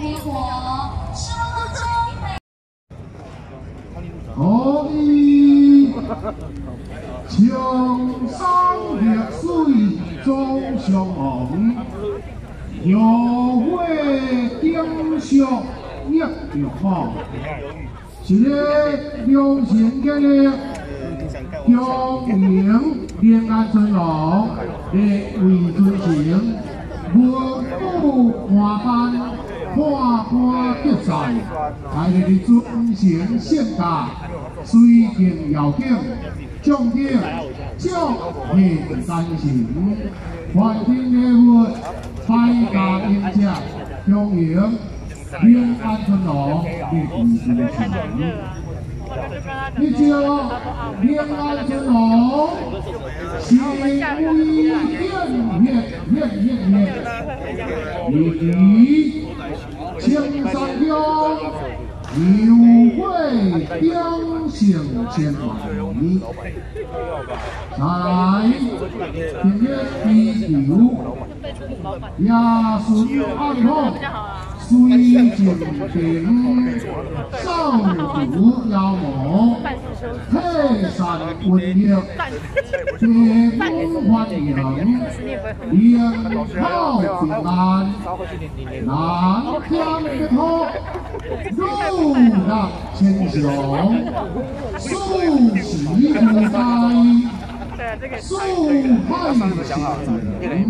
可以青山绿水总相逢，摇花景色亦着好。一个良心建立，经营恋爱尊荣，的为尊行，文武华班。 看官决赛，大家的尊贤献达，水敬遥敬，将敬将平三行，欢天礼物，百家宴客，经营平安春乐，的为尊行。 你叫平安春乐，是为你青山乡有会鼎盛千里，在今日地球也顺安康。 水静平，少主妖魔，泰山文业，地风欢迎，连炮平安，南疆的土，入纳千雄，素喜如在，素派行。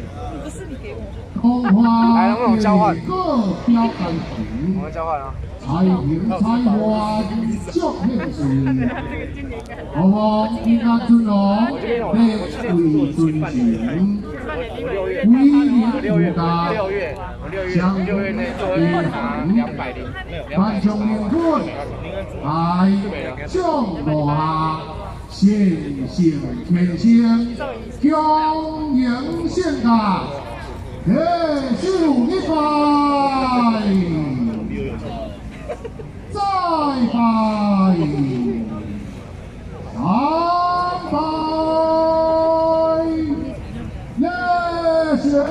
空花各标杆曲，彩屏彩花照片水，何望平安尊荣，列为尊行，威严无大，相依行，万众明君，爱将落下，显现天星，恭迎献达。 热手一拜，再拜，三拜，热血！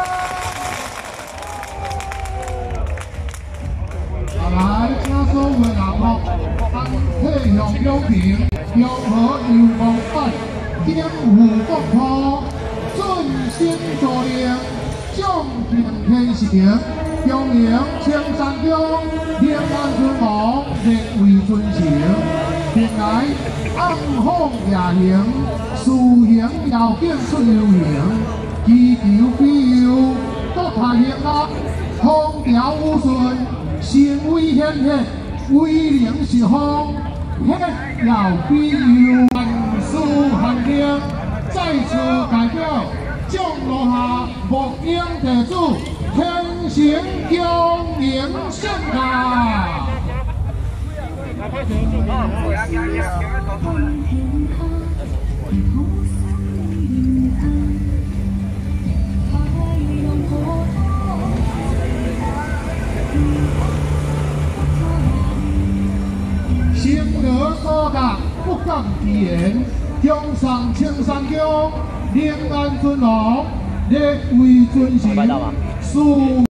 来，请所有人物按体向表平，柔和阳光板，肩负国土，顺心助力。 将平天行，经营青山乡，平安春乐，列为尊行。平来暗访夜行，事行遥见出流行。祈求庇佑，国泰民安，风调雨顺，声威显赫，威灵十方，赫要庇佑，万事汉庭，再次代表。 降落下木英地主，天行恭迎献达。心得所达，不敢直言，江上青山乡。 平安尊荣，列为尊行，